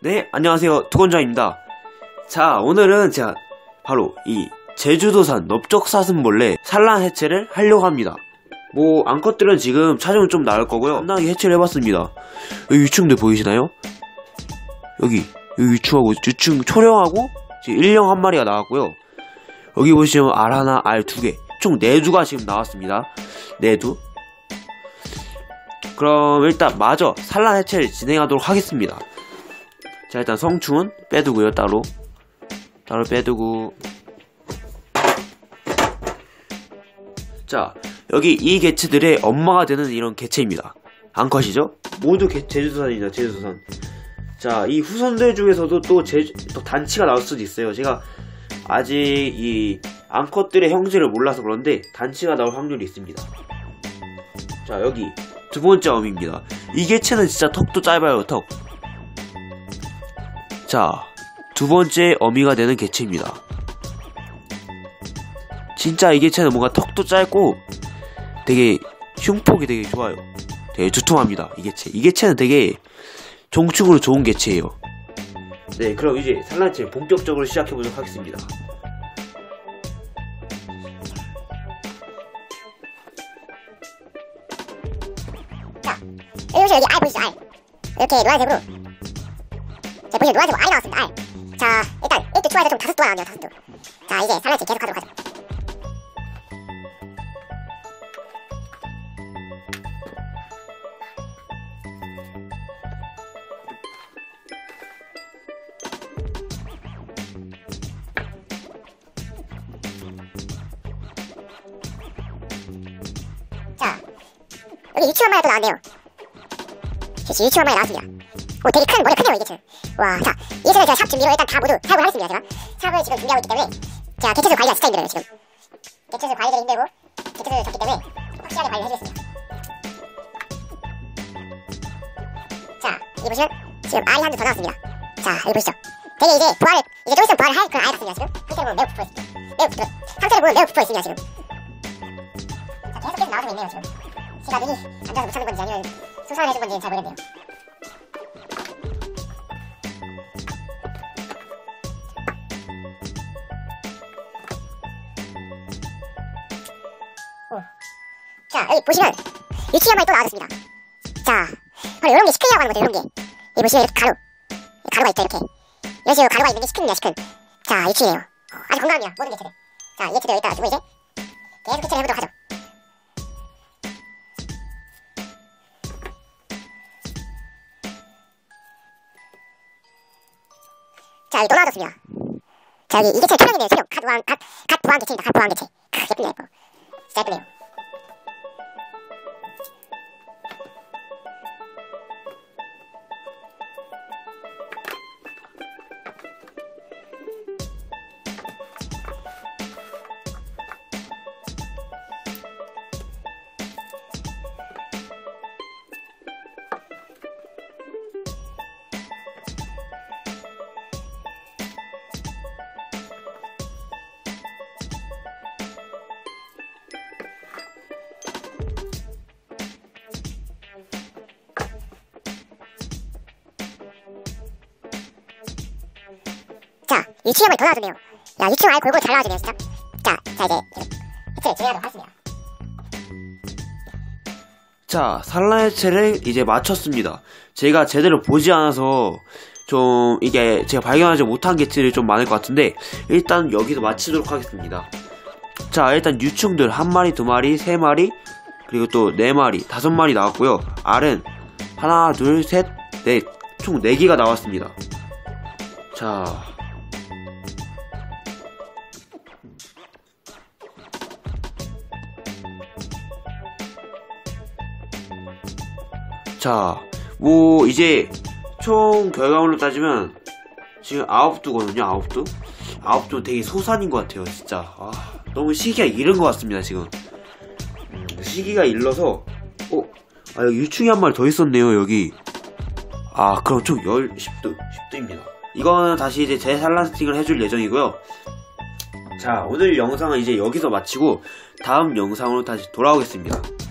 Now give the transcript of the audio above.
네, 안녕하세요. 두건장입니다. 자, 오늘은 제가 바로 이 제주도산 넓적사슴벌레 산란 해체를 하려고 합니다. 암컷들은 지금 차종은 좀 나을 거고요. 간단하게 해체를 해봤습니다. 여기 유충들 보이시나요? 여기 유충 초령하고 지금 일령 한 마리가 나왔고요. 여기 보시면 알 하나, 알 두 개, 총 4두가 지금 나왔습니다. 4두. 그럼 일단 마저 산란 해체를 진행하도록 하겠습니다. 자, 일단 성충은 빼두고요. 따로 빼두고. 자, 여기 이 개체들의 엄마가 되는 이런 개체입니다. 암컷이죠? 모두 제주도산입니다. 제주도산. 자, 이 후손들 중에서도 또 단치가 나올 수도 있어요. 제가 아직 이 암컷들의 형질을 몰라서 그런데 단치가 나올 확률이 있습니다. 자, 여기 두 번째 어미입니다. 이 개체는 진짜 턱도 짧아요. 턱. 자, 두 번째 어미가 되는 개체입니다. 진짜 이 개체는 뭔가 턱도 짧고 되게 흉폭이 되게 좋아요. 되게 두툼합니다. 이 개체는 되게 종축으로 좋은 개체예요. 네, 그럼 이제 산란체를 본격적으로 시작해보도록 하겠습니다. 자, 여기 알 보이시죠? 알. 이렇게 노란색으로. 자, 보시면 노란색으로 알이 나왔습니다. 알. 자, 일단 1두 추가해서 좀 5두가 나왔네요. 5두. 자, 이제 산란체 계속 하도록 하죠. 자, 여기 유치원 마리 또 나왔네요. 그치, 유치원 마리 나왔습니다. 오, 되게 머리 크네요, 이 개체. 와, 자, 이 개체는 제가 샵 준비로 일단 다 모두 사용을 하겠습니다, 제가. 샵을 지금 준비하고 있기 때문에. 자, 개체수 관리가 진짜 힘들어요, 지금. 개체수 관리가 힘들고, 개체수를 적기 때문에 확실하게 관리를 해주겠습니다. 자, 여기 보시면 지금 알이 한두 더 나왔습니다. 자, 여기 보시죠. 되게 이제 좀 있으면 부활을 할 그런 알 같습니다, 지금. 상태를 보면 매우 부풀어있습니다. 상태를 보면 매우 부풀어있습니다, 지금. 자, 계속 나와주고 있네요, 지금. 제가 눈이 안 좋아서 못 찾는 건지 아니면 수산을 해준 건지는 잘 모르겠네요. 자, 여기 보시면 유치원 마리 또 나와줬습니다. 자, 바로 이런 게 시큰이라고 하는 거죠, 이런 게. 여기 보시면 이렇게 가루가 있죠, 이렇게. 이런 식으로 가루가 있는 게 시큰입니다, 시큰. 자, 유치이네요. 아주 건강합니다, 모든 개체들. 자, 이 개체들 여기다가 두고 이제 계속 개체를 해보도록 하죠. 자, 여기 또 나와줬습니다. 자, 여기 이 개체는 초령이네요, 초령. 갓 부화한 개체입니다, 갓 부화한 개체. 예쁘네요, 예뻐. 진짜 예쁘네요. 자, 유치원 마리 더 나와주네요. 야, 유치원 알 골고루 잘 나와주네요, 진짜. 자, 이제 해체를 진행하도록 하겠습니다. 자, 산란 해체를 이제 마쳤습니다. 제가 제대로 보지 않아서 좀 이게 제가 발견하지 못한 개체들이 좀 많을 것 같은데 일단 여기서 마치도록 하겠습니다. 자, 일단 유충들 1마리, 2마리, 3마리, 그리고 또 4마리, 5마리 나왔고요. 알은 하나, 둘, 셋, 넷, 총 4개가 나왔습니다. 자, 이제 총 결과물로 따지면 지금 9두거든요. 9두. 9두 되게 소산인 것 같아요, 진짜. 너무 시기가 이른 것 같습니다, 지금. 시기가 일러서 여기 유충이 1마리 더 있었네요, 여기. 그럼 총 10두입니다. 이거는 다시 이제 재산란 스틱을 해줄 예정이고요. 자, 오늘 영상은 이제 여기서 마치고 다음 영상으로 다시 돌아오겠습니다.